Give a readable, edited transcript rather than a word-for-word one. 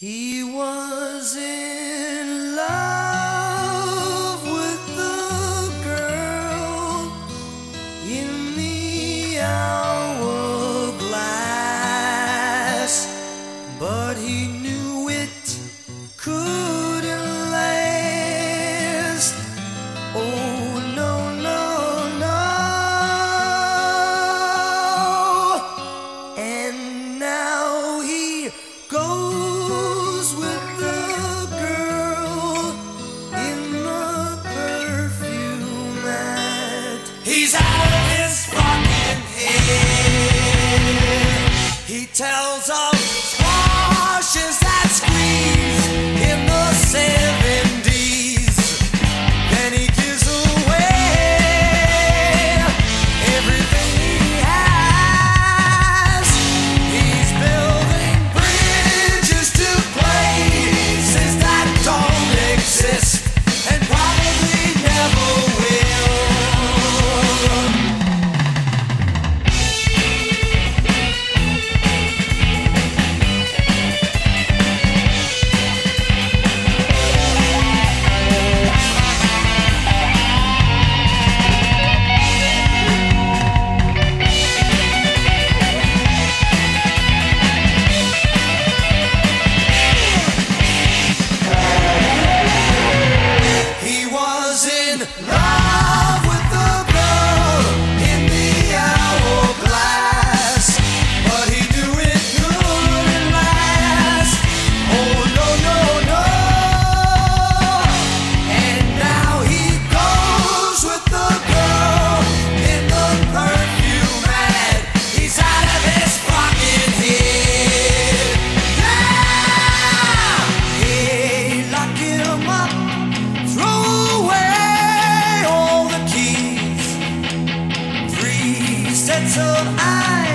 He was in love with the girl in the hourglass, but he knew it couldn't last. Oh no, no, no. And now he goes with the girl in the perfume that he's out of his fucking head. He tells of squashes that squeeze in the 70s. Then he gives away everything he has. He's building bridges to places that don't exist and probably never will. He was in love with the girl in the hourglass, but he knew it couldn't last. Oh no, no, no. And now he goes with the girl in the perfume ad. He's out of his fucking head. Yeah! Hey, lock him up. Throw away all the keys. 3 sets of eyes.